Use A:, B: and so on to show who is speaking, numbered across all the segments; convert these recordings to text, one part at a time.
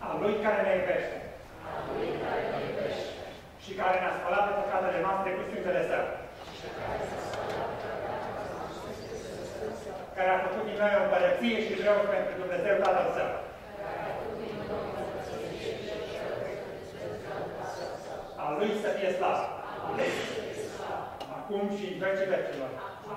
A: A Lui care ne iubește. Și care ne-a spălat de păcatele noastre cu sângele Său. Care a făcut din noi o împărăție și vreau pentru Dumnezeu Tatăl Său. A Lui să fie slavă. Acum și în vecii vecilor.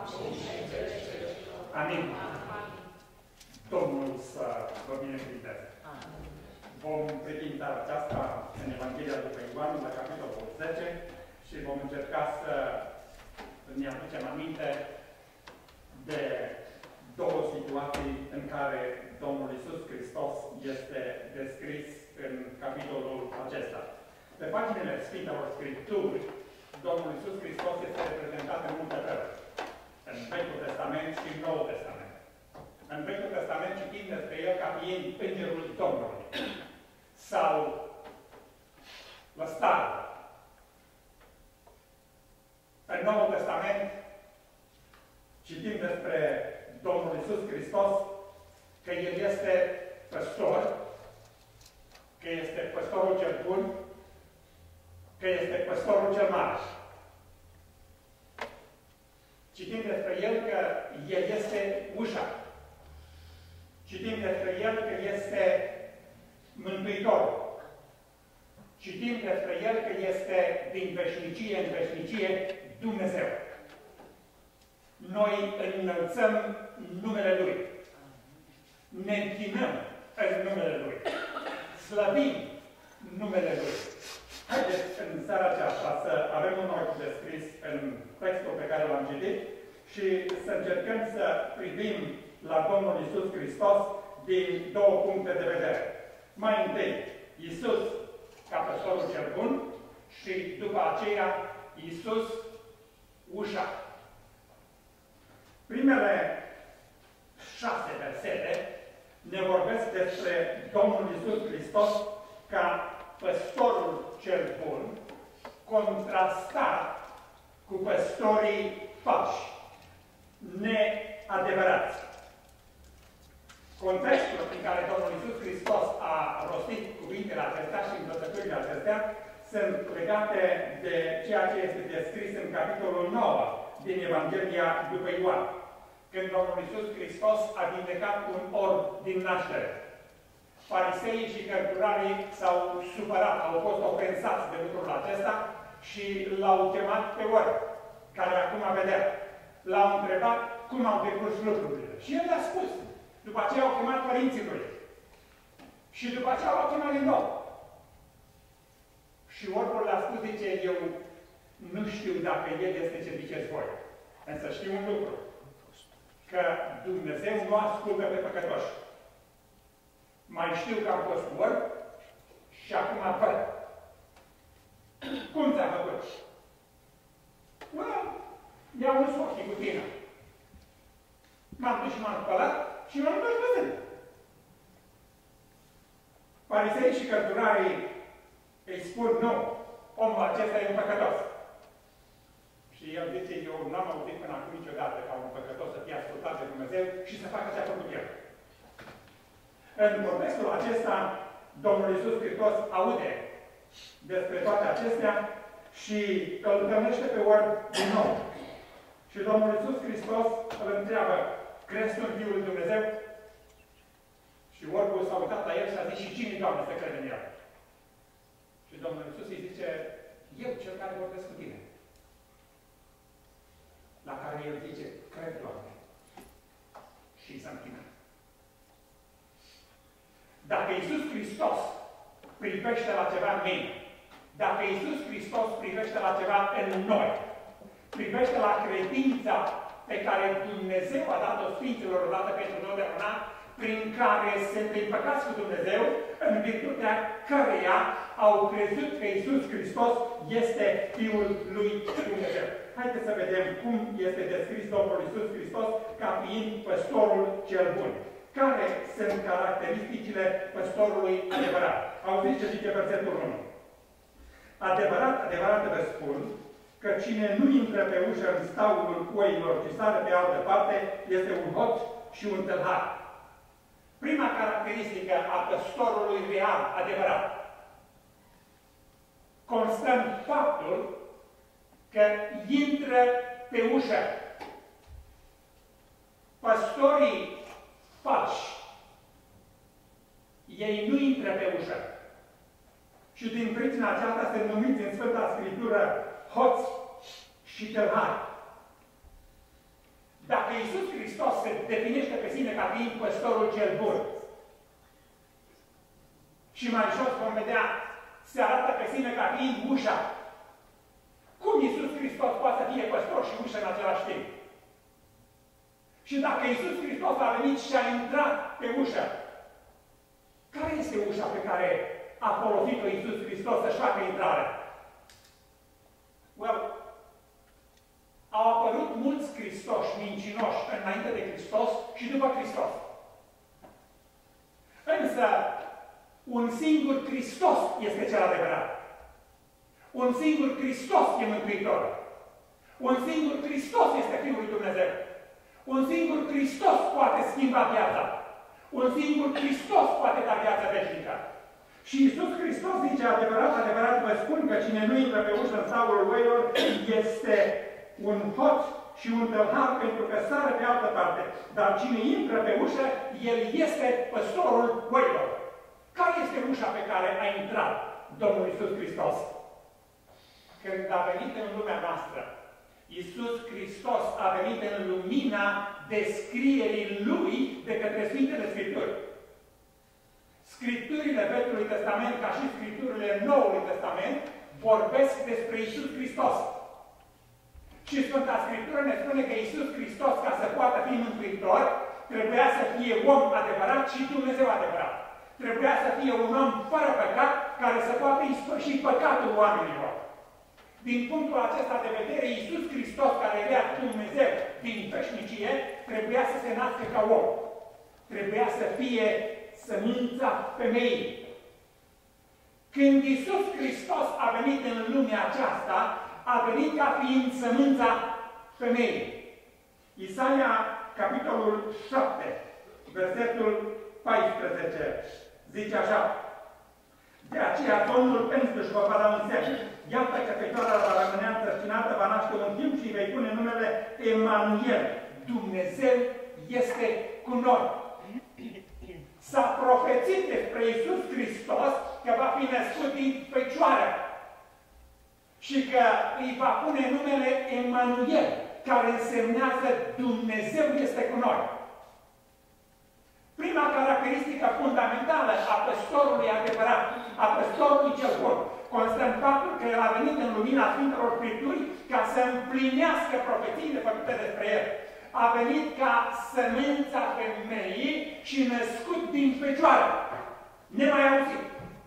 A: Amin. Domnul să vă binecuvânteze. Vom privința aceasta în Evanghelia după Ioan, la capitolul 10, și vom încerca să ne aducem aminte de două situații în care Domnul Iisus Hristos este descris în capitolul acesta. Pe paginile Sfintelor Scripturi, Domnul Iisus Hristos este reprezentat în multe feluri. În Vechiul Testament și în Noul Testament. În Vechiul Testament citim despre El ca fiind Îngerul Domnului. Sau lăstarul. În Noul Testament citim despre Domnul Iisus Hristos că El este păstor, că este păstorul cel bun, că este păstorul cel mare. Citim despre El că El este ușa. Citim despre El că este Mântuitorul. Citim despre El că este din veșnicie în veșnicie Dumnezeu. Noi înălțăm numele Lui. Ne închinăm în numele Lui. Slăvim numele Lui. Haideți în seara aceasta să avem un ochi descris în textul pe care l-am citit și să încercăm să privim la Domnul Iisus Hristos din două puncte de vedere. Mai întâi, Iisus ca păstorul cel bun și după aceea Iisus ușa. Primele 6 versete ne vorbesc despre Domnul Iisus Hristos ca păstorul cel bun, contrastat cu păstorii falși, neadevărați. Contextul în care Domnul Iisus Hristos a rostit cuvintele acestea și învățăturile acestea sunt legate de ceea ce este descris în capitolul 9 din Evanghelia după Ioan, când Domnul Iisus Hristos a vindecat un orb din naștere. Fariseii și cărturarii s-au supărat, au fost ofensați de lucrul acesta și l-au chemat pe orb, care acum vedea. L-au întrebat cum au decurs lucrurile. Și el le-a spus. După aceea au chemat părinții lui. Și după aceea l-au chemat din nou. Și orbul le-a spus, zice, eu nu știu dacă el este ce ziceți voi. Însă știu un lucru. Că Dumnezeu nu ascultă pe păcătoși. Mai știu că am fost orb și acum văd. Cum ți-a făcut? Mi-au uns ochii cu tine. M-am dus și m-am spălat și m-am întors văzând. Farisei și cărturarii îi spun, nu, omul acesta e un păcătos. Și el zice, eu n-am auzit până acum niciodată ca un păcătos să fie ascultat de Dumnezeu și să facă ce a făcut el. În contextul acesta, Domnul Iisus Hristos aude despre toate acestea și îl întâlnește pe orb din nou. Și Domnul Iisus Hristos îl întreabă, crezi tu în Fiul lui Dumnezeu? Și orbul s-a uitat la el și a zis, și cine, Doamne, să crede în el? Și Domnul Iisus îi zice, eu, cel care vorbesc cu tine. La care el zice, cred, Doamne. Și s-a închinat. Dacă Iisus Hristos privește la ceva în mine, dacă Iisus Hristos privește la ceva în noi, privește la credința pe care Dumnezeu a dat-o Sfinților odată pentru totdeauna, prin care sunt împăcați cu Dumnezeu, în virtutea căreia au crezut că Iisus Hristos este Fiul lui Dumnezeu. Haideți să vedem cum este descris Domnul Iisus Hristos ca fiind păstorul cel bun. Care sunt caracteristicile păstorului adevărat? Auziți ce zice versetul 1. Adevărat, adevărat vă spun, că cine nu intră pe ușă în staulul oilor, ci sare pe altă parte, este un hoț și un tâlhar. Prima caracteristică a păstorului real, adevărat, constă în faptul că intră pe ușă. Păstorii falși, ei nu intră pe ușă. Și din pricina aceasta se numiți în Sfânta Scriptură hoți și tâlhari. Dacă Iisus Hristos se definește pe sine ca fiind păstorul cel bun, și mai jos vom vedea, se arată pe sine ca fiind ușa, cum Iisus Hristos poate să fie păstor și ușă în același timp? Și dacă Iisus Hristos a venit și a intrat pe ușă, care este ușa pe care a folosit-o Iisus Hristos să-și facă intrare? Well, au apărut mulți Hristoși mincinoși înainte de Hristos și după Hristos. Însă, un singur Hristos este cel adevărat. Un singur Hristos e Mântuitor. Un singur Hristos este Fiul lui Dumnezeu. Un singur Hristos poate schimba viața. Un singur Hristos poate da viața veșnică. Și Iisus Hristos zice, adevărat, adevărat vă spun că cine nu intră pe ușă în stabul oilor este un hoț și un tâlhar pentru că sară pe altă parte. Dar cine intră pe ușă, el este păstorul oilor. Care este ușa pe care a intrat Domnul Iisus Hristos? Când a venit în lumea noastră, Iisus Hristos a venit în lumina descrierii Lui de către Sfintele Scripturi. Scripturile Vechiului Testament, ca și Scripturile Noului Testament, vorbesc despre Iisus Hristos. Și Sfânta Scriptură ne spune că Iisus Hristos, ca să poată fi mântuitor, trebuia să fie om adevărat și Dumnezeu adevărat. Trebuia să fie un om fără păcat, care să poată ispăși păcatul oamenilor. Din punctul acesta de vedere, Iisus Hristos, care era Dumnezeu din veșnicie, trebuia să se nască ca om. Trebuia să fie sămânța femeii. Când Iisus Hristos a venit în lumea aceasta, a venit ca fiind sămânța femeii. Isaia, capitolul 7, versetul 14, zice așa: de aceea Domnul însuși vă va da un semn. Iată că fecioara va rămâne însărcinată, va naște un fiu și vei pune numele Emanuel. Dumnezeu este cu noi. S-a profețit despre Iisus Hristos că va fi născut din fecioară și că îi va pune numele Emanuel, care însemnează Dumnezeu este cu noi. Prima caracteristică fundamentală a păstorului adevărat, a păstorului cel bun, constă în faptul că el a venit în lumina Sfintelor Scripturi ca să împlinească profețiile făcute despre el. A venit ca sămânța femeii și născut din fecioară. Nemai auzit.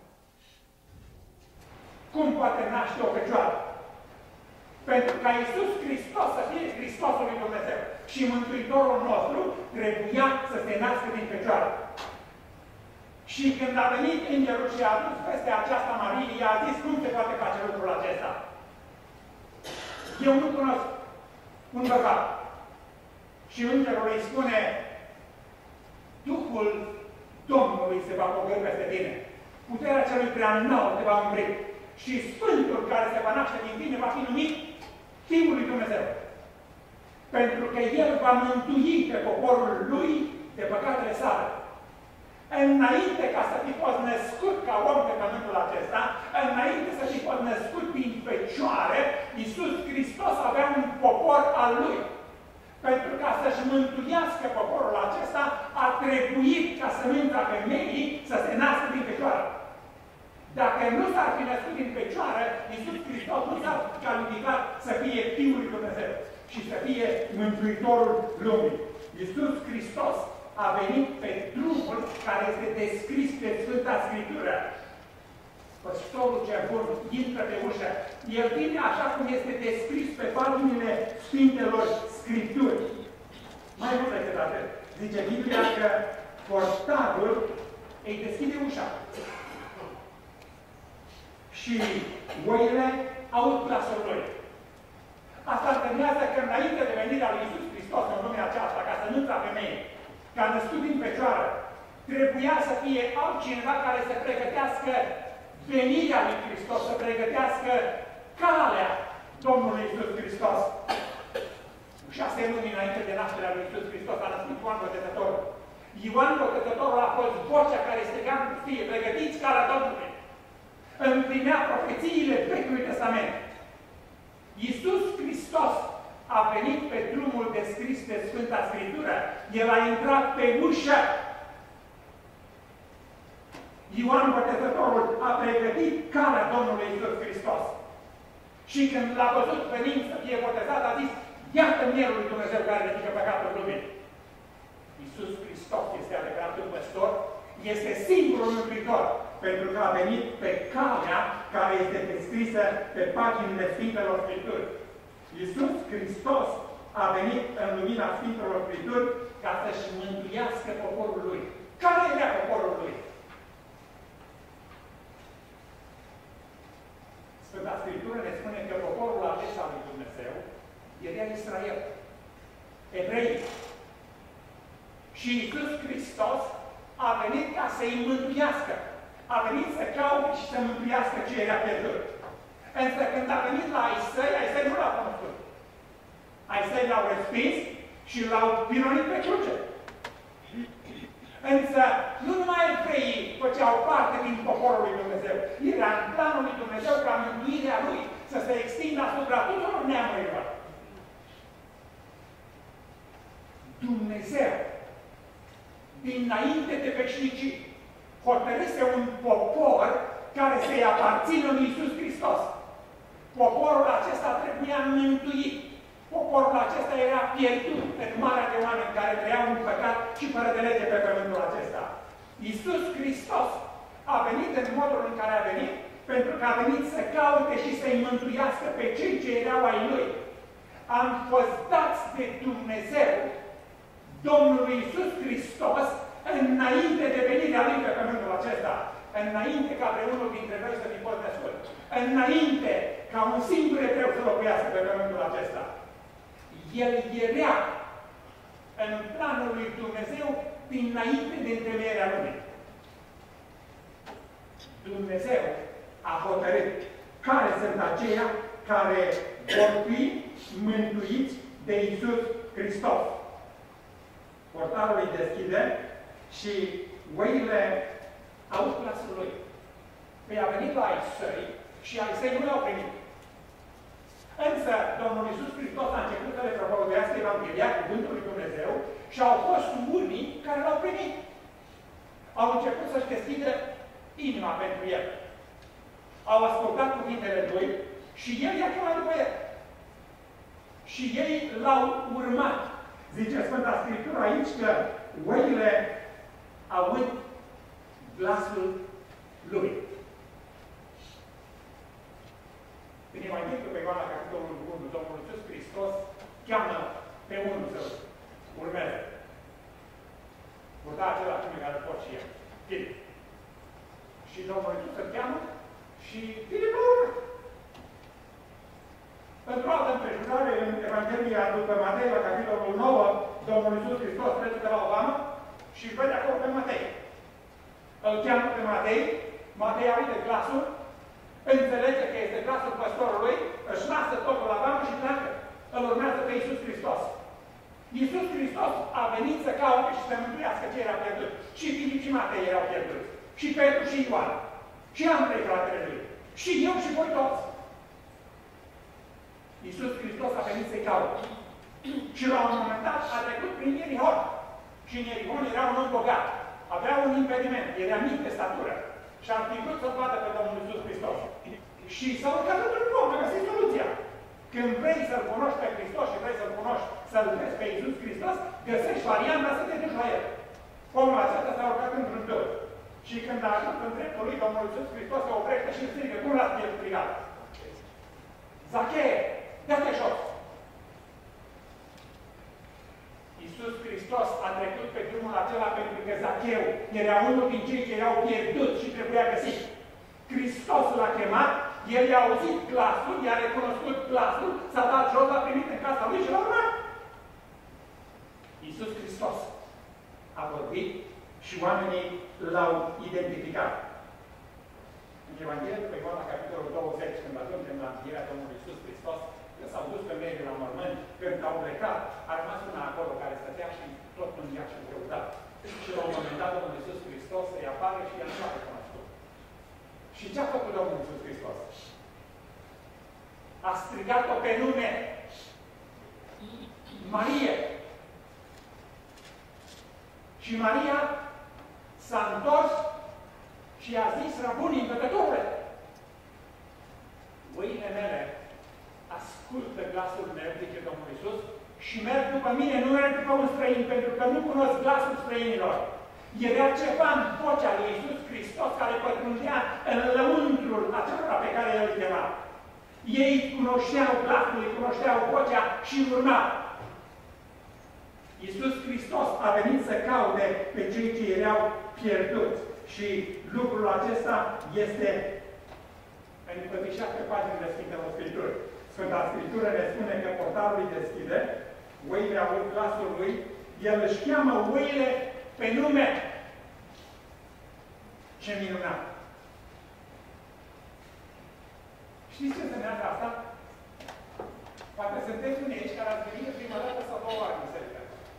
A: Cum poate naște o fecioară? Pentru ca Iisus Hristos să fie Hristosul lui Dumnezeu și Mântuitorul nostru, trebuia să se nască din fecioară. Și când a venit îngerul și a adus peste aceasta Marie, i-a zis: cum se poate face lucrul acesta? Eu nu cunosc un bărbat. Și îngerul îi spune: Duhul Domnului se va pogorî peste tine. Puterea celui prea înalt te va umbri. Și Sfântul care se va naște din tine va fi numit Fiul lui Dumnezeu. Pentru că El va mântui pe poporul Lui de păcatele sale. Înainte ca să fi fost născut ca om pe pământul acesta, înainte să fi fost născut din fecioare, Iisus Hristos avea un popor al Lui. Pentru ca să-și mântuiască poporul acesta, a trebuit ca sămânța femeii să se nască din fecioară. Dacă nu s-ar fi născut din fecioară, Iisus Hristos nu s-ar calificat să fie Fiul lui Dumnezeu și să fie Mântuitorul lumii. Iisus Hristos a venit pe drumul care este descris pe Sfânta Scriptură. Păstorul cel bun intră pe ușă. El vine așa cum este descris pe paginile Sfintelor Scripturi. Mai mult decât atât, zice Biblia că portarul îi deschide ușa. Și oile aud glasul lui. Asta însemnează că înainte de venirea lui Iisus Hristos în lumea aceasta, ca sămânța femeii, ca născut din fecioară, trebuia să fie altcineva care să pregătească venirea lui Hristos, să pregătească calea Domnului Iisus Hristos. 6 luni înainte de nașterea lui Iisus Hristos a născut Ioan Botezătorul. Ioan Botezătorul a fost vocea care striga în pustie: pregătiți calea Domnului. Împlinea profețiile Vechiului Testament. Iisus Hristos a venit pe drumul descris de Sfânta Scriptură. El a intrat pe ușă. Ioan Botezătorul a pregătit calea Domnului Iisus Hristos. Și când l-a văzut venind să fie botezat, a zis: iată Mielul lui Dumnezeu care ridică păcatul lumii. Iisus Hristos este adevăratul păstor, este singurul mântuitor, pentru că a venit pe calea care este descrisă pe paginile Sfintelor Scripturi. Iisus Hristos a venit în lumina Sfintelor Scripturi ca să-și mântuiască poporul lui. Care era poporul lui? Sfânta Scriptură ne spune că poporul acesta lui Dumnezeu era Israel, evrei. Și Iisus Hristos a venit ca să-i mântuiască. A venit să caute și să mântuiască ce era pierdut. Însă când a venit la ai săi nu l-au cunoscut. Ai săi l-au respins și l-au pironit pe cruce. Însă nu numai evreii făceau parte din poporul lui Dumnezeu. Era în planul lui Dumnezeu ca mântuirea lui să se extindă asupra tuturor neamurilor. Dumnezeu, dinainte de veșnicii, hotărâse un popor care să-i aparțină lui Iisus Hristos. Poporul acesta trebuia mântuit. Poporul acesta era pierdut în marea de oameni care trăiau în păcat și fără de lege pe pământul acesta. Iisus Hristos a venit în modul în care a venit, pentru că a venit să caute și să-i mântuiască pe cei ce erau ai Lui. Am fost dați de Dumnezeu Domnului Iisus Hristos înainte de venirea Lui pe pământul acesta. Înainte ca vreunul dintre noi să fi fost născut. Înainte ca un singur evreu să locuiască pe pământul acesta. El era în planul lui Dumnezeu dinainte de întemeierea lumii. Dumnezeu a hotărât care sunt aceia care vor fi mântuiți de Iisus Hristos. Portarul îi deschide și oile aud glasul lui. Păi a venit la ai săi și ai săi nu l-au primit. Însă, Domnul Iisus Hristos a început să le propovăduiască Evanghelia, cuvântul lui Dumnezeu, și au fost unii care l-au primit. Au început să-și deschidă inima pentru el. Au ascultat cuvintele lui și el i-a chemat după el. Și ei l-au urmat. Zice Sfânta Scriptură aici că oile aud glasul lui. În Evanghelia pe Ioan, la capitolul 1, Domnul Iisus Hristos cheamă pe unul să urmeze. Urda acela cum care pot și el. Filip. Și Domnul Iisus îl cheamă și Filip îl urmă. Într-o altă împrejurare, în Evanghelia după Matei, la capitolul 9, Domnul Iisus Hristos trece de la o vamă și îl vede acolo pe Matei. Îl cheamă pe Matei, Matei aude glasul, înțelege că este glasul păstorului, își lasă totul la vamă și pleacă. Îl urmează pe Iisus Hristos. Iisus Hristos a venit să caute și să mântuiască ce era pierdut. Și Filip și Matei erau pierduți. Și Petru și Ioan. Și Andrei, fratele lui. Și eu și voi toți. Iisus Hristos a venit să-i caute. Și la un moment dat a trecut prin Ierihon. Și în Ierihon era un om bogat. Avea un impediment, era mic de statură. Și ar fi vrut să-l vadă pe Domnul Iisus Hristos. Și s-a urcat într-un om, a găsit soluția. Când vrei să-L cunoști pe Hristos și vrei să-L cunoști, să-L vezi pe Iisus Hristos, găsești varianta să te duci la El. Omul acesta s-a urcat într-un dor. Și când a ajuns în dreptul lui, Domnul Iisus Hristos se oprește și îl strigă. Cum l-ați el strigat? Zachee, dă-te jos! Iisus Hristos a trecut pe drumul acela pentru că Zacheu era unul din cei ce erau pierduți și trebuia găsit. Hristos l-a chemat, el i-a auzit glasul, i-a recunoscut glasul, s-a dat jos, l-a primit în casa lui și l-a urmat. Iisus Hristos a vorbit Și oamenii l-au identificat. În Evanghelia după Ioan, la capitolul 20, când ajungem la învierea Domnului Iisus Hristos, că s-au dus femeile la mormânt, când au plecat, a rămas una acolo care stătea și tot plângea și căuta. Și la un moment dat Domnul Iisus Hristos îi apare și ea nu l-a recunoscut. Și ce a făcut Domnul Iisus Hristos? A strigat-o pe nume. Marie. Și Maria s-a întors și a zis: Rabuni, învățătorule, oile mele ascultă glasul meu, zice Domnul Iisus, și merg după mine, nu merg după un străin, pentru că nu cunosc glasul străinilor. Era ceva în vocea lui Iisus Hristos care pătrundea în lăuntrul acelora pe care El îi chema. Ei cunoșteau glasul, îi cunoșteau vocea și urma. Iisus Hristos a venit să caute pe cei ce erau pierduți. Și lucrul acesta este în înfățișat pe paginile Sfintelor Scripturi. Sfânta Scriptură ne spune că portarul îi deschide, oile aud glasul lui, El își cheamă oile pe nume. Ce minunat! Știți ce înseamnă asta? Poate sunteți unii aici care ați venit prima dată sau două ori în biserică.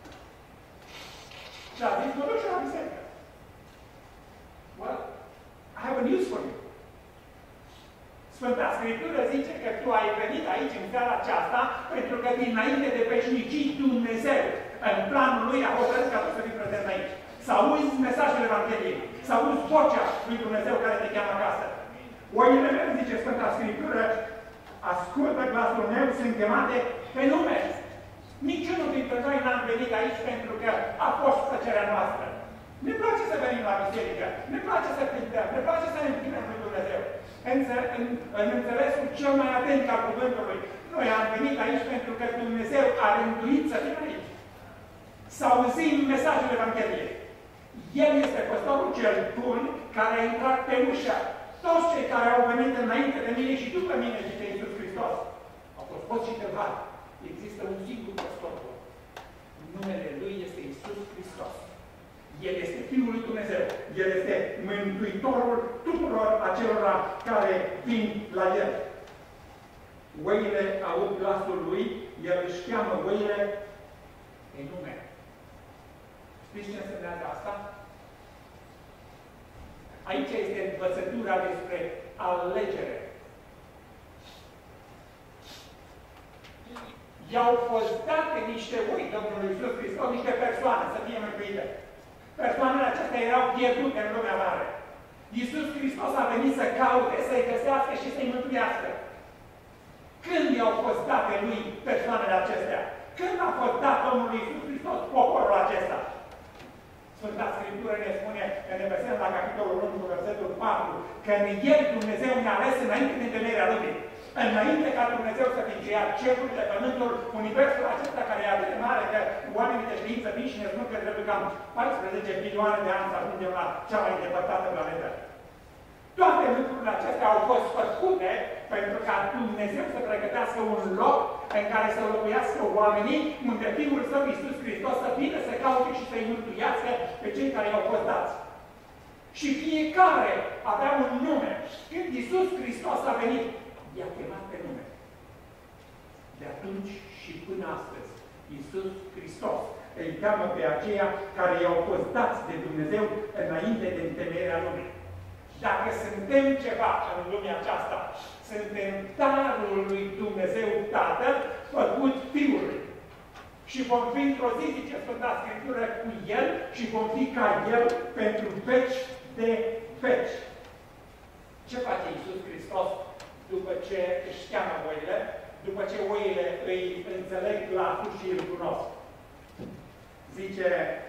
A: Și a zis: mă duc și la biserică. Well, I have a news for you. Sfânta Scriptură zice că tu ai venit aici în seara aceasta pentru că dinainte de veșnicii Dumnezeu, în planul Lui, a hotărât ca tu să fii prezent aici. Să auzi mesajul Evangheliei, să auzi vocea lui Dumnezeu care te cheamă acasă. Oile mele, zice Sfânta Scriptură, ascultă glasul meu, sunt chemate pe nume. Niciunul dintre noi n-am venit aici pentru că a fost plăcerea noastră. Ne place să venim la biserică, ne place să cântăm, ne place să ne închinăm lui Dumnezeu. În înțelesul cel mai atent al cuvântului, noi am venit aici pentru că Dumnezeu a rânduit să fim aici. Să auzim mesajul Evangheliei. El este păstorul cel bun care a intrat pe ușă. Toți cei care au venit înainte de mine și după mine, zice Iisus Hristos, au fost poți și tâlhari. Există un singur păstor. Numele Lui este Iisus Hristos. El este Fiul lui Dumnezeu. El este Mântuitorul tuturor acelora care vin la El. Oile aud glasul Lui, El își cheamă oile pe nume. Știți ce înseamnă asta? Aici este învățătura despre alegere. I-au fost date niște oi Domnului Iisus Hristos, niște persoane să fie mântuite. Persoanele acestea erau pierdute în lumea mare. Iisus Hristos a venit să caute, să-i găsească și să-i mântuiască. Când i-au fost date lui persoanele acestea? Când a fost dat Domnului Iisus Hristos poporul acesta? Sfânta Scriptură ne spune, în Efeseni, la capitolul 1, cu versetul 4, că în El Dumnezeu ne-a ales înainte de întemeierea lumii. Înainte ca Dumnezeu să fie creat cerurile, pământul, universul acesta care e atât de mare că oamenii de știință vin și ne spun că trebuie cam 14 bilioane de ani să ajungem la cea mai îndepărtată planetă. Toate lucrurile acestea au fost făcute pentru ca Dumnezeu să pregătească un loc în care să locuiască oamenii, unde Fiul Său, Iisus Hristos, să vină să caute și să-i mântuiască pe cei care i-au fost dați. Și fiecare avea un nume. Când Iisus Hristos a venit, i-a chemat pe nume. De atunci și până astăzi, Iisus Hristos îi cheamă pe aceia care i-au fost dați de Dumnezeu înainte de întemeierea lumii. Dacă suntem ceva în lumea aceasta, suntem darul lui Dumnezeu Tatăl făcut Fiului. Și vom fi într-o zi, zice Sfânta Scriptură, cu El și vom fi ca El pentru veci de veci. Ce face Iisus Hristos după ce își cheamă oile, după ce oile îi înțeleg glasul și îl cunosc? Zice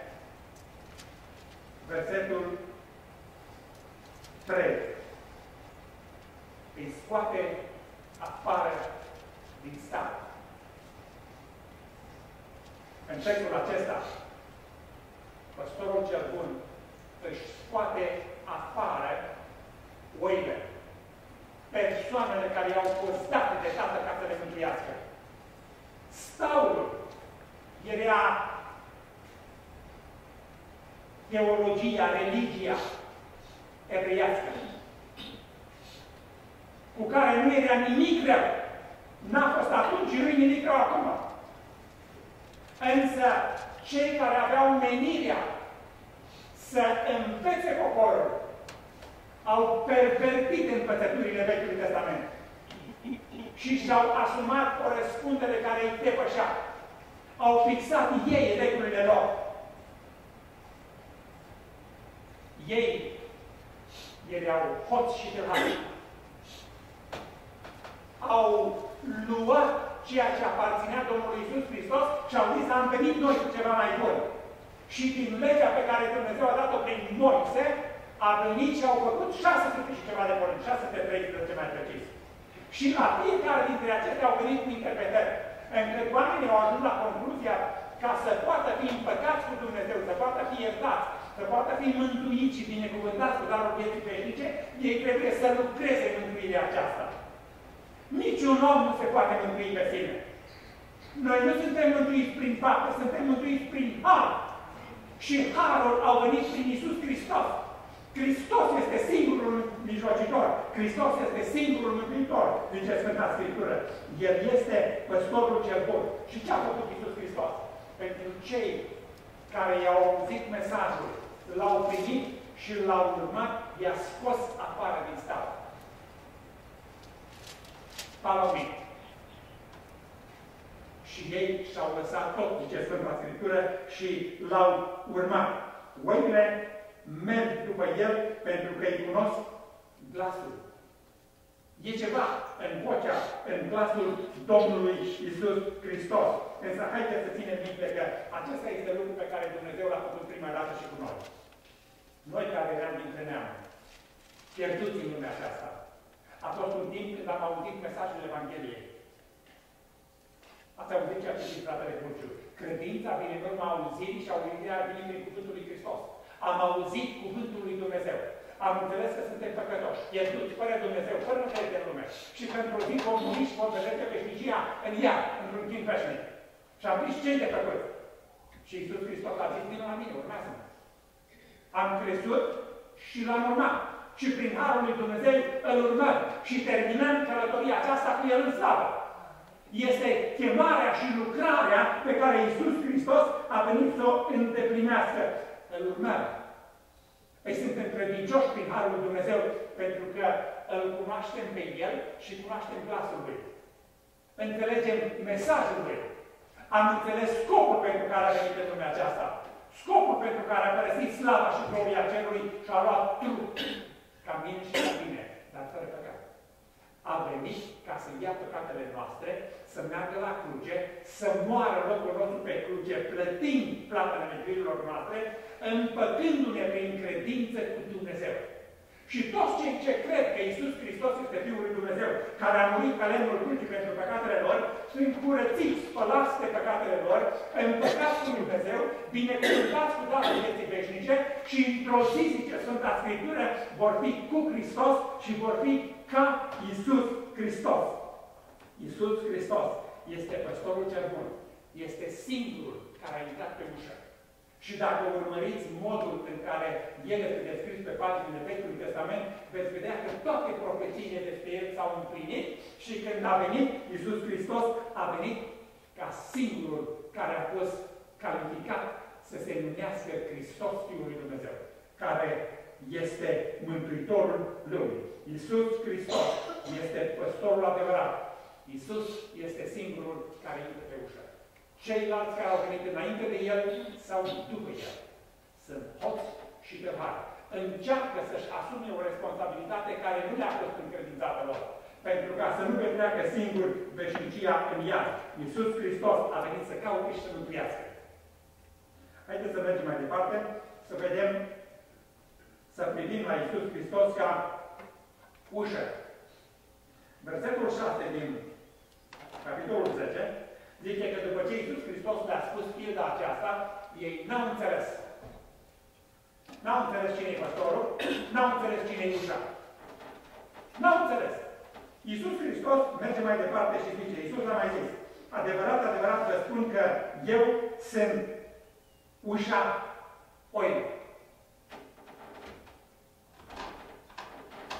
A: versetul 3. Îi scoate afară din stat. În textul acesta, păstorul cel bun își scoate afară oile, persoanele care i-au fost date de Tatăl ca să le mântuiască. Staul era teologia, religia evreiască, cu care nu era nimic rău. N-a fost atunci și nu-i nimic rău acum. Însă, cei care aveau menirea să învețe poporul au pervertit învățăturile Vechiului Testament și și-au asumat o răspundere care îi depășea. Au fixat ei regulile lor. Ei erau hoți și tâlhari. Au luat ceea ce aparținea Domnului Iisus Hristos și au zis, am venit noi cu ceva mai bun. Și din legea pe care Dumnezeu a dat-o prin Moise, a venit și au făcut 600 și ceva de porunci, 613 mai precis. Și la fiecare dintre acestea au venit cu interpretări, încât oamenii au ajuns la concluzia ca să poată fi împăcați cu Dumnezeu, să poată fi iertați, să poată fi mântuiți și binecuvântați cu darul vieții veșnice, ei trebuie să lucreze mântuirea aceasta. Niciun om nu se poate mântui pe sine. Noi nu suntem mântuiți prin fapte, suntem mântuiți prin har. Și harul au venit prin Iisus Hristos. Hristos este singurul mijlocitor. Hristos este singurul mântuitor, zice Sfânta Scriptură. El este păstorul cel bun. Și ce a făcut Iisus Hristos? Pentru cei care i-au auzit mesajul, l-au primit și l-au urmat, i-a scos afară din stat. Palomit. Și ei și-au lăsat tot, zice Sfânta Scriptură, și l-au urmat. Oile merg după el pentru că îi cunosc glasul. E ceva în vocea, în glasul Domnului Iisus Hristos. Însă haideți să ținem minte că acesta este lucrul pe care Dumnezeu l-a făcut prima dată și cu noi. Noi care eram dintre neamuri, pierduți în lumea aceasta. A fost un timp când am auzit mesajul Evangheliei. Ați auzit ce a citit fratele Burciu. Credința vine în urma auzirii și auzirea vine prin cuvântul lui Hristos. Am auzit cuvântul lui Dumnezeu. Am înțeles că suntem păcătoși, pierduți, fără Dumnezeu, fără încredere în lume. Și că într-o zi vom muri și vom vedea veșnicia în ea, într-un timp veșnic. Și am zis ce-i de făcut? Și Iisus Hristos a zis, vină la mine, urmează-mă. Am crezut și l-am urmat. Și prin harul lui Dumnezeu îl urmăm. Și terminăm călătoria aceasta cu el în slavă. Este chemarea și lucrarea pe care Iisus Hristos a venit să o îndeplinească. Îl urmăm. Păi suntem credincioși prin harul lui Dumnezeu pentru că îl cunoaștem pe El și cunoaștem glasul Lui. Înțelegem mesajul Lui. Am înțeles scopul pentru care a venit în lumea aceasta. Scopul pentru care a părăsit slava și gloria cerului și a luat trup ca mine și ca mine, dar fără păcat. A venit ca să ia păcatele noastre, să meargă la cruce, să moară locul nostru pe cruce, plătind plata nemejuirilor noastre, împăcându-ne prin credință cu Dumnezeu. Și toți cei ce cred că Iisus Hristos este Fiul lui Dumnezeu, care a murit pe lemnul crucii pentru păcatele lor, sunt curățiți, spălați de păcatele lor, împăcați cu Dumnezeu, binecuvântați cu darul vieții veșnice și într-o zi, zice Sfânta Scriptură, vor fi cu Hristos și vor fi ca Iisus Hristos. Iisus Hristos este păstorul cel bun. Este singurul care a intrat pe ușă. Și dacă urmăriți modul în care el este descris pe paginile Vechiului Testament, veți vedea că toate profețiile despre el s-au împlinit și când a venit Iisus Hristos, a venit ca singurul care a fost calificat să se numească Hristos Fiul lui Dumnezeu, care este Mântuitorul lumii. Iisus Hristos este păstorul adevărat. Iisus este singurul care intră pe ușă. Ceilalți care au venit înainte de el sau după el sunt hoți și tâlhari. Încearcă să-și asume o responsabilitate care nu le-a fost încredințată lor. Pentru ca să nu petreacă singur veșnicia în ea. Iisus Hristos a venit să caute și să mântuiască. Haideți să mergem mai departe, să vedem, să privim la Iisus Hristos ca ușă. Versetul 6 din capitolul 10 zice că după ce Iisus Hristos le-a spus pilda aceasta, ei n-au înțeles. N-au înțeles cine e păstorul, n-au înțeles cine e ușa. N-au înțeles. Iisus Hristos merge mai departe și zice, Iisus a mai zis, adevărat, adevărat vă spun că eu sunt ușa oilor.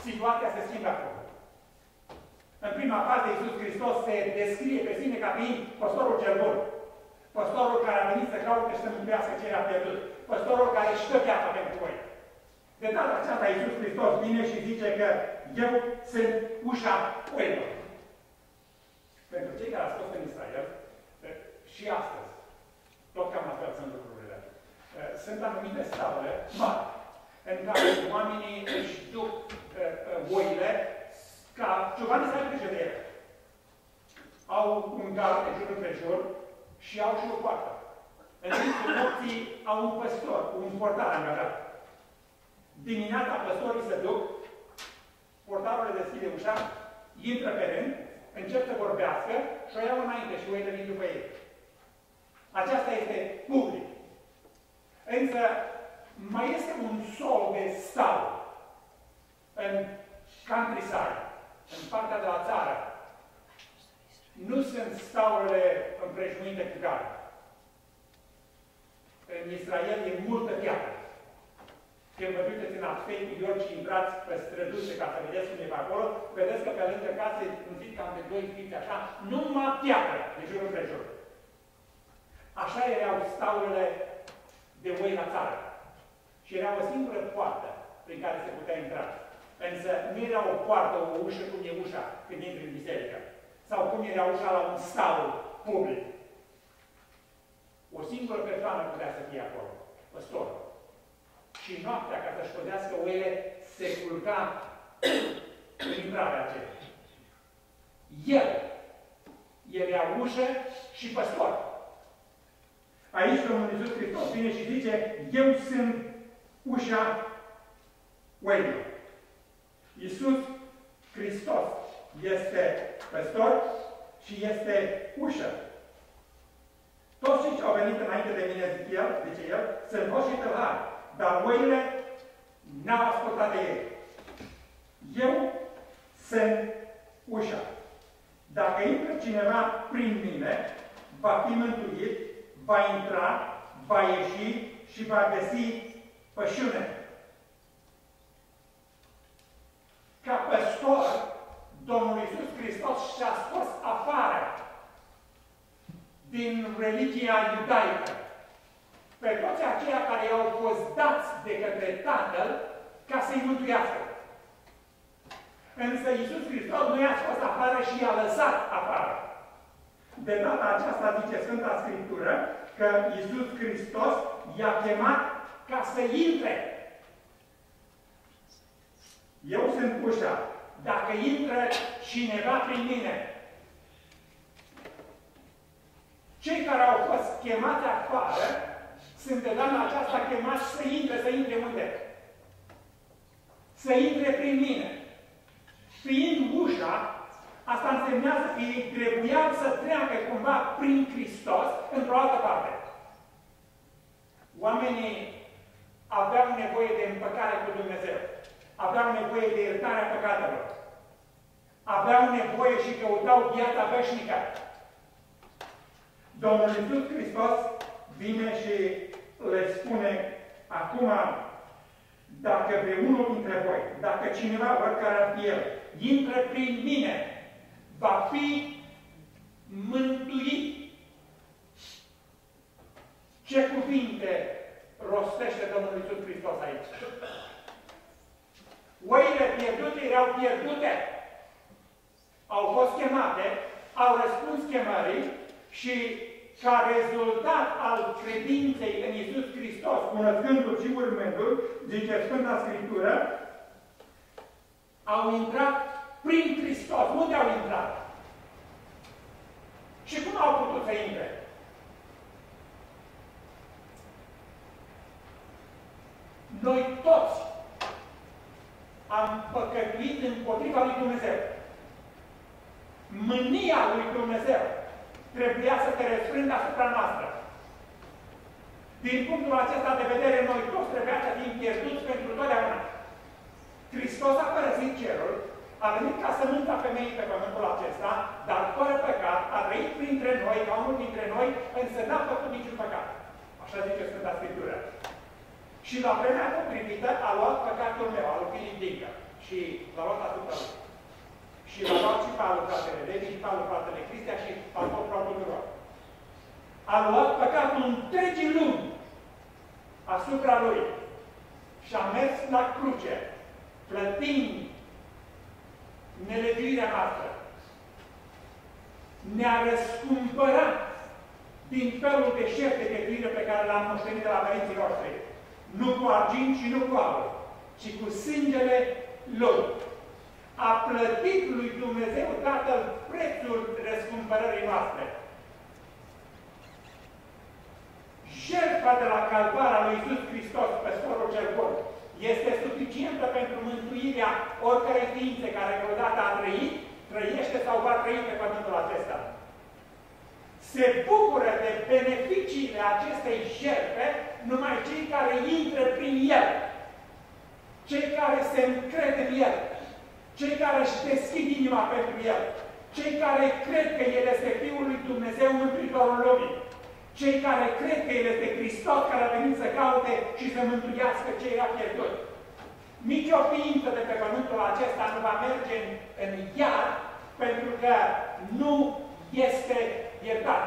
A: situația se schimbă acum. În prima fază, Iisus Hristos se descrie pe sine ca fiind păstorul cel bun. Păstorul care a venit să caute și să mântuiască ce a pierdut. Păstorul care își dă viața pentru voi. De data aceasta, Iisus Hristos vine și zice că eu sunt ușa oilor. Pentru cei care au fost în Israel, și astăzi, tot cam la fel sunt lucrurile. Sunt anumite stabile mari, în care oamenii își duc oile ca ciobanii să ai grijă de ele. Au un gard de jur împrejur și au și o poartă. În timpul nopții au un păstor, un portar angajat. Dimineața păstorii se duc, portarul le deschide ușa, intră pe rând, încep să vorbească și o iau înainte și oile vin după ei. Aceasta este public. Însă mai este un sol de stau în countryside, în partea de la țară. Nu sunt staurile împrejmuite cu gard. În Israel e multă piatră. Când vă duceți în Upstate New York și intrați pe străduțe ca să vedeți cum e pe acolo, vedeți că pe lângă case, un zid cam de 2 fiți așa, numai piatră de jur împrejur. Așa erau staurile de oi la țară. Și era o singură poartă prin care se putea intra. Însă nu era o poartă, o ușă cum e ușa când intri în biserică. Sau cum era ușa la un staul public. O singură persoană putea să fie acolo. Păstorul. Și noaptea, ca să-și păzească oile, se culca în intrarea aceea. El era ușă și păstor. Aici Domnul Iisus Hristos vine și zice, eu sunt ușa oilor. Iisus Hristos este păstor și este ușă. Toți cei ce au venit înainte de mine, zice el, sunt hoți și tâlhari, dar oile n-au ascultat de ei. Eu sunt ușa. Dacă intră cineva prin mine, va fi mântuit, va intra, va ieși și va găsi pășune. Ca păstor, Domnul Iisus Hristos și-a scos afară din religia iudaică pe toți aceia care i-au fost dați de către Tatăl ca să-i mântuiască. Însă Iisus Hristos nu i-a scos afară și i-a lăsat afară. De data aceasta zice Sfânta Scriptură că Iisus Hristos i-a chemat ca să intre. Eu sunt ușa. Dacă intră cineva prin mine, cei care au fost chemați afară sunt de data aceasta chemați să intre unde? Să intre prin mine. Fiind ușa, asta însemnează că ei trebuiau să treacă cumva prin Hristos într-o altă parte. Oamenii aveau nevoie de împăcare cu Dumnezeu. Aveau nevoie de iertarea păcatelor. Aveau nevoie și căutau viața veșnică. Domnul Iisus Hristos vine și le spune acum, dacă vreunul dintre voi, dacă cineva, oricare ar fi el, intră prin mine, va fi mântuit. Ce cuvinte rostește Domnul Iisus Hristos aici? Oile pierdute erau pierdute. Au fost chemate, au răspuns chemării și ca rezultat al credinței în Iisus Hristos, cunoscându-L și urmându-L, zice Sfânta Scriptură, au intrat prin Hristos. Unde au intrat? Și cum au putut să intre? Noi toți am păcătuit împotriva lui Dumnezeu. Mânia lui Dumnezeu trebuia să te răsfrângă asupra noastră. Din punctul acesta de vedere, noi toți trebuia să fim pierduți pentru totdeauna. Hristos a părăsit cerul, a venit ca să mânca femeii pe pământul acesta, dar fără păcat, a trăit printre noi, ca unul dintre noi, însă n-a făcut niciun păcat. Așa zice Sfânta Scriptură. Și la vremea potrivită a luat păcatul meu, al lui Filip Dincă. și l-a luat asupra lui. Și l-a luat și Pavel, fratele Levi, și Pavel, fratele Cristia, și a fost propriul tuturor. A luat păcatul întregii lumi asupra lui și a mers la cruce, plătind nelegiuirea noastră. Ne-a răscumpărat din felul de șef de cheltuire pe care l-am moștenit de la părinții noștri. Nu cu argint și nu cu aur, ci cu sângele lui. A plătit lui Dumnezeu Tatăl prețul răscumpărării noastre. Jertfa de la calvarea lui Iisus Hristos, păstorul cel bun, este suficientă pentru mântuirea oricărei ființe care vreodată a trăit, trăiește sau va trăi pe pământul acesta. Se bucură de beneficiile acestei jertfe numai cei care intră prin el, cei care se încred în el, cei care își deschid inima pentru el, cei care cred că el este Fiul lui Dumnezeu, Mântuitorul lumii, cei care cred că el este Hristos care a venit să caute și să mântuiască ce era pierdut. Nici o ființă de pe pământul acesta nu va merge în iad pentru că nu este iertat.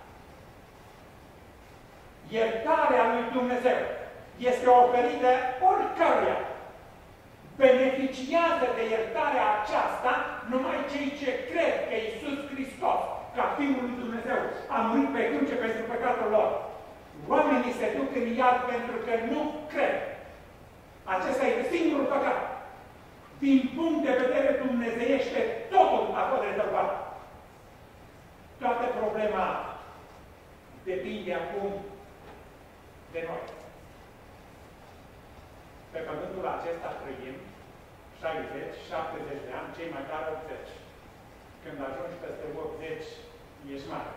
A: Iertarea lui Dumnezeu este oferită oricăruia. Beneficiază de iertarea aceasta numai cei ce cred că Iisus Hristos, ca Fiul lui Dumnezeu, a murit pe cruce pentru păcatul lor. Oamenii se duc în iad pentru că nu cred. Acesta este singurul păcat. Din punct de vedere dumnezeiește, totul a fost rezolvat. Toată problema depinde acum de noi. Pe pământul acesta trăim 60-70 de ani, cei mai tari 80. Când ajungi peste 80, ești mare.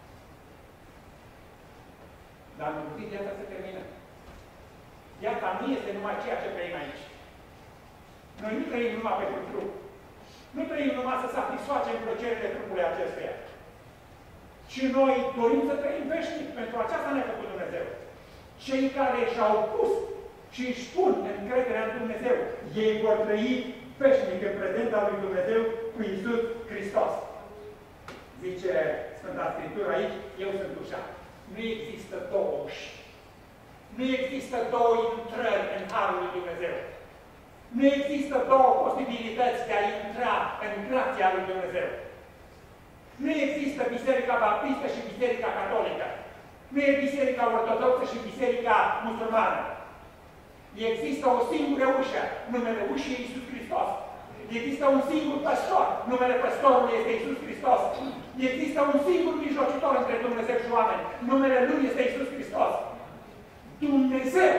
A: Dar în zi viața se termină. Viața nu este numai ceea ce trăim aici. Noi nu trăim numai pentru trup. Nu trăim numai să satisfacem plăcerile trupului acestuia. Și noi dorim să trăim veșnic. Pentru aceasta ne-a făcut Dumnezeu. Cei care și-au pus și își pun încrederea în Dumnezeu, ei vor trăi veșnic în prezența lui Dumnezeu cu Iisus Hristos. Zice Sfânta Scriptură aici, eu sunt ușa. Nu există două uși. Nu există două intrări în Harul lui Dumnezeu. Nu există două posibilități de a intra în grația lui Dumnezeu. Nu există Biserica Baptistă și Biserica Catolică. Nu e Biserica Ortodoxă și Biserica Musulmană. Există o singură ușă, numele ușii Iisus Hristos. Există un singur păstor, numele păstorului este Iisus Hristos. Există un singur mijlocitor între Dumnezeu și oameni, numele Lui este Iisus Hristos. Dumnezeu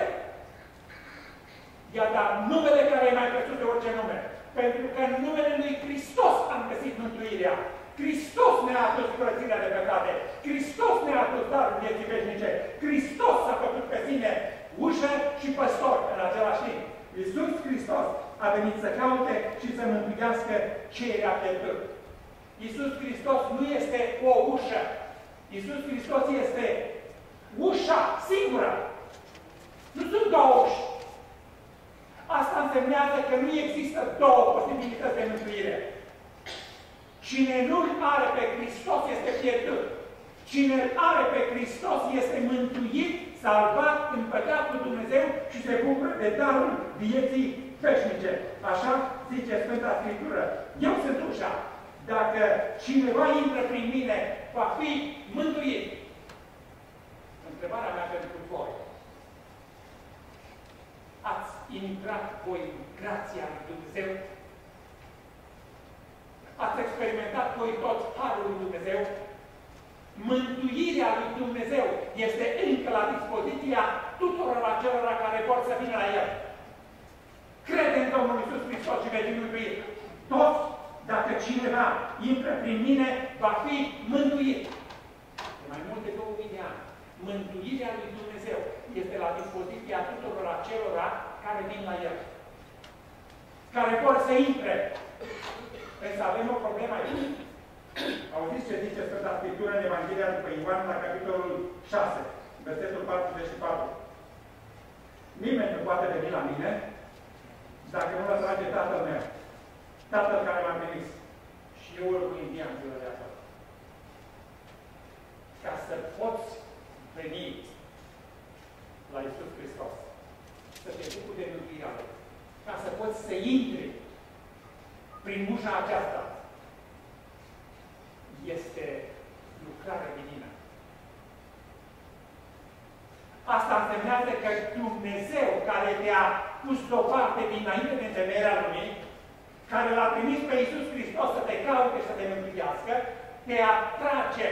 A: i-a dat numele care e mai presus de orice nume, pentru că în numele Lui Hristos am găsit mântuirea. Hristos ne-a adus curățirea de păcate. Hristos ne-a adus darul vieții veșnice. Hristos s-a făcut pe sine ușă și păstor în același timp. Iisus Hristos a venit să caute și să mântuiască ce era pierdut. Iisus Hristos nu este o ușă. Iisus Hristos este ușa singură. Nu sunt două uși. Asta însemnează că nu există două posibilități de mântuire. Cine nu-L are pe Hristos este pierdut. Cine îl are pe Hristos este mântuit, salvat, împăcat cu Dumnezeu și se bucură de darul vieții veșnice. Așa zice Sfânta Scriptură. Eu sunt ușa. Dacă cineva intră prin mine, va fi mântuit. Întrebarea mea pentru voi. Ați intrat voi în grația lui Dumnezeu? Ați experimentat voi tot harul lui Dumnezeu? Mântuirea lui Dumnezeu este încă la dispoziția tuturor acelora care vor să vină la El. Crede în Domnul Iisus Hristos și vei fi mântuit. Toți, dacă cineva intră prin mine, va fi mântuit. De mai mult de 2000 de ani, mântuirea lui Dumnezeu este la dispoziția tuturor acelora care vin la El. Care vor să intre. Însă avem o problemă aici. Auziți ce zice Sfânta Scriptură în Evanghelia după Ioan, la capitolul 6, versetul 44. Nimeni nu poate veni la mine dacă nu-l atrage Tatăl meu, Tatăl care m-a trimis. Și eu îl voi învia în ziua de acolo. Ca să poți veni la Iisus Hristos, să te bucuri de mântuirea Lui, ca să poți să intri prin ușa aceasta, este lucrare divină. Asta însemnează că Dumnezeu, care te-a pus deoparte dinainte de întemeierea lumii, care L-a trimis pe Iisus Hristos să te caute și să te mântuiască, te atrage.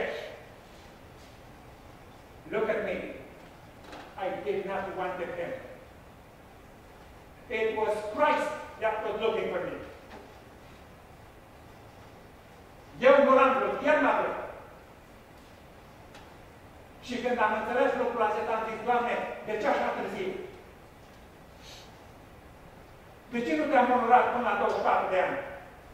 A: Look at me. I did not want him. It was Christ that was looking for me. Eu nu l-am vrut, El m-a vrut. Și când am înțeles lucrul acesta, am zis, Doamne, de ce așa târziu? De ce nu te-am onorat până la 24 de ani?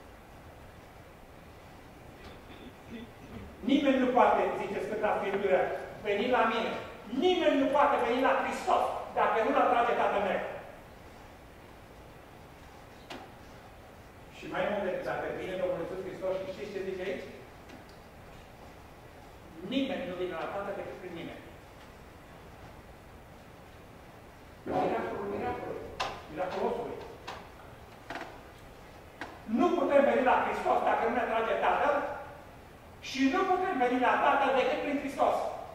A: Nimeni nu poate, zice Sfânta Scriptură, veni la mine. Nimeni nu poate veni la Hristos dacă nu-L atrage Tatăl meu. Și mai mult decât dacă vine Domnul Iisus Hristos și știți ce zice aici? Nimeni nu vine la Tatăl decât prin mine. Miracolosului. Nu putem veni la Hristos dacă nu ne atrage Tatăl și nu putem veni la Tatăl decât prin Hristos.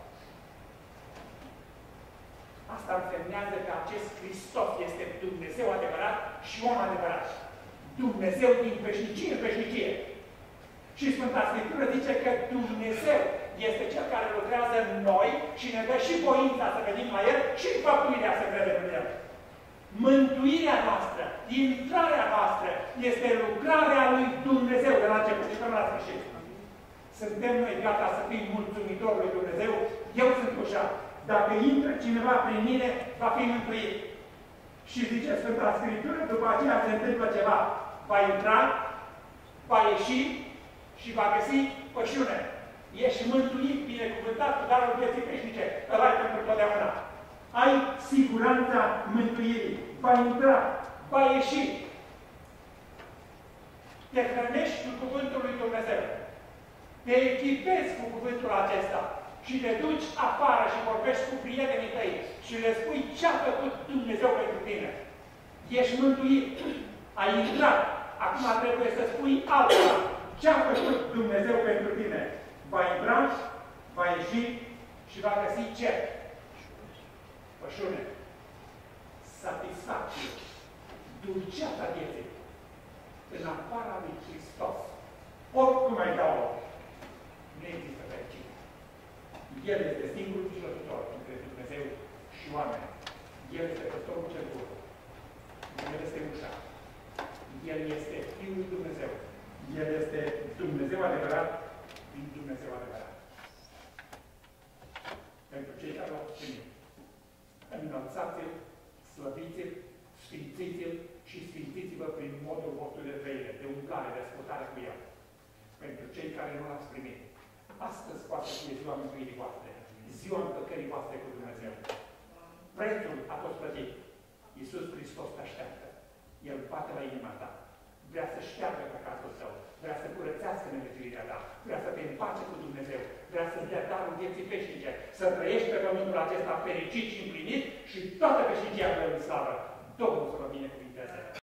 A: Asta însemnează că acest Hristos este Dumnezeu adevărat și om adevărat. Dumnezeu din veșnicie în veșnicie. Și Sfânta Scriptură zice că Dumnezeu este Cel care lucrează în noi și ne dă și voința să venim la El și înfăptuirea să credem în El. Mântuirea noastră, intrarea noastră, este lucrarea lui Dumnezeu de la început și până la sfârșit. Suntem noi gata să fim mulțumitori lui Dumnezeu? Eu sunt ușa. Dacă intră cineva prin mine, va fi mântuit. Și zice Sfânta Scriptură, după aceea se întâmplă ceva. Va intra, va ieși și va găsi pășune. Ești mântuit, binecuvântat cu darul vieții veșnice, îl ai pentru totdeauna. Ai siguranța mântuirii. Va intra, va ieși. Te hrănești cu cuvântul lui Dumnezeu. Te echipezi cu cuvântul acesta. Și te duci afară și vorbești cu prietenii tăi și le spui ce a făcut Dumnezeu pentru tine. Ești mântuit. Ai intrat. Acum trebuie să spui altceva. Ce a făcut Dumnezeu pentru tine? Va intra, va ieși și va găsi ce? Pășune. Satisfacție. Dulceața vieții. În afara lui Hristos. Oricum ai dau, nu există fericire. El este singurul mijlocitor între Dumnezeu și oameni. El este păstorul cel bun. El este ușa. El este Fiul lui Dumnezeu. El este Dumnezeu adevărat din Dumnezeu adevărat. Pentru cei care l-au primit. Înălțați-l, slăviți-l, sfințiți-l și sfințiți-vă prin modul vostru de trăire, de umblare, de ascultare cu el. Pentru cei care nu l-ați primit. Astăzi poate fi ziua mântuirii voastre, ziua împăcării voastre cu Dumnezeu. Prețul a fost plătit. Iisus Hristos te așteaptă. El bate la inima ta. Vrea să șteargă păcatul tău. Vrea să curățească nemântuirea ta. Vrea să te împace cu Dumnezeu. Vrea să-ți dea darul vieții veșnice. Să trăiești pe pământul acesta fericit și împlinit și toată veșnicia lui în slavă. Domnul să vă binecuvinteze.